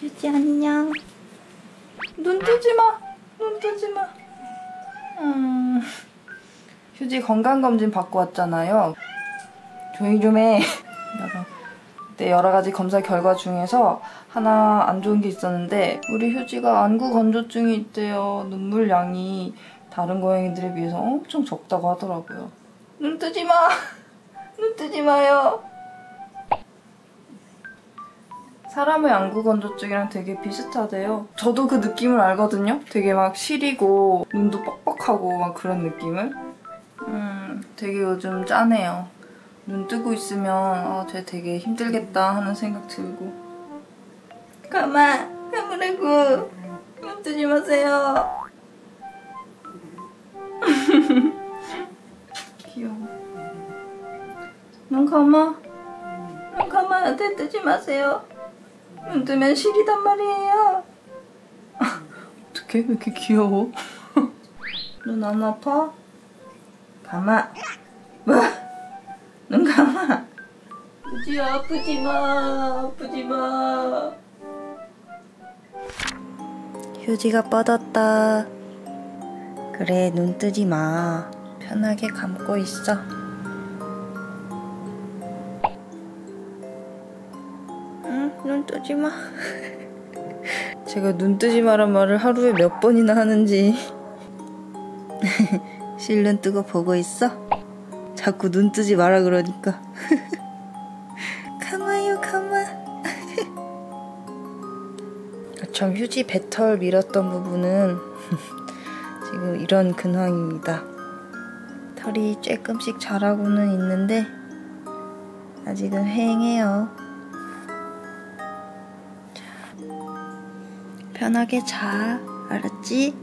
휴지 안녕. 눈 뜨지 마. 눈 뜨지 마. 휴지 건강검진 받고 왔잖아요. 조용히 좀 해. 그때 여러 가지 검사 결과 중에서 하나 안 좋은 게 있었는데 우리 휴지가 안구 건조증이 있대요. 눈물량이 다른 고양이들에 비해서 엄청 적다고 하더라고요. 눈 뜨지 마. 눈 뜨지 마요. 사람의 안구 건조증이랑 되게 비슷하대요. 저도 그 느낌을 알거든요. 되게 막 시리고 눈도 뻑뻑하고 막 그런 느낌을. 되게 요즘 짠해요. 눈 뜨고 있으면 쟤 되게 힘들겠다 하는 생각 들고. 감으라고. 눈 뜨지 마세요. 귀여워. 눈 감아. 눈 감아. 뜨지 마세요. 눈 뜨면 시리단 말이에요. 어떡해? 왜 이렇게 귀여워? 눈 안 아파? 감아. 뭐? 눈 감아. 휴지야, 아프지 마. 아프지 마. 휴지가 뻗었다. 그래, 눈 뜨지 마. 편하게 감고 있어. 눈 뜨지 마. 제가 눈 뜨지 마란 말을 하루에 몇 번이나 하는지. 실눈 뜨고 보고 있어? 자꾸 눈 뜨지 마라 그러니까. 감아요, 감아. 참 휴지 배털 밀었던 부분은 지금 이런 근황입니다. 털이 조금씩 자라고는 있는데 아직은 휑해요. 편하게 자, 알았지?